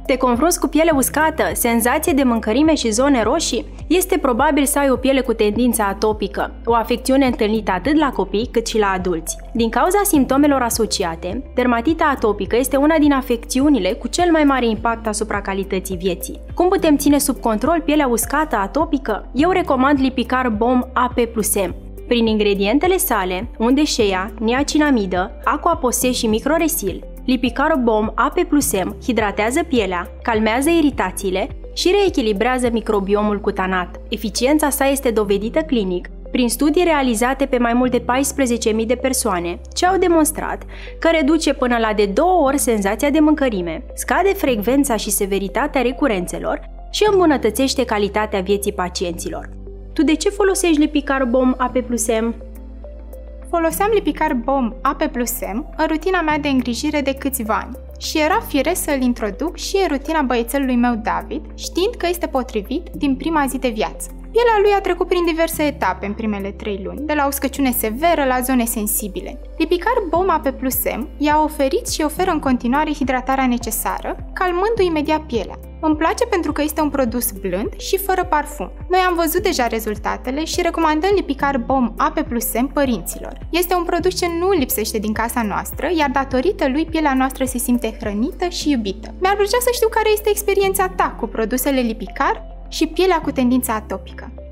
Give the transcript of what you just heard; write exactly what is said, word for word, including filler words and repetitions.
Te confrunți cu piele uscată, senzație de mâncărime și zone roșii? Este probabil să ai o piele cu tendință atopică, o afecțiune întâlnită atât la copii cât și la adulți. Din cauza simptomelor asociate, dermatita atopică este una din afecțiunile cu cel mai mare impact asupra calității vieții. Cum putem ține sub control pielea uscată atopică? Eu recomand Lipicar Balm A P plus M. Prin ingredientele sale, unde shea, niacinamidă, aquaposé și microresil, Lipicar Balm A P plus M hidratează pielea, calmează iritațiile și reechilibrează microbiomul cutanat. Eficiența sa este dovedită clinic prin studii realizate pe mai mult de paisprezece mii de persoane, ce au demonstrat că reduce până la de două ori senzația de mâncărime, scade frecvența și severitatea recurențelor și îmbunătățește calitatea vieții pacienților. Tu de ce folosești Lipicar Balm A P plus M? Foloseam Lipicar Balm A P plus M în rutina mea de îngrijire de câțiva ani și era firesc să îl introduc și în rutina băiețelului meu David, știind că este potrivit din prima zi de viață. Pielea lui a trecut prin diverse etape în primele trei luni, de la uscăciune severă la zone sensibile. Lipicar Balm A P plus M i-a oferit și oferă în continuare hidratarea necesară, calmându-i imediat pielea. Îmi place pentru că este un produs blând și fără parfum. Noi am văzut deja rezultatele și recomandăm Lipicar Balm A P plus M părinților. Este un produs ce nu lipsește din casa noastră, iar datorită lui pielea noastră se simte hrănită și iubită. Mi-ar plăcea să știu care este experiența ta cu produsele Lipicar și pielea cu tendință atopică.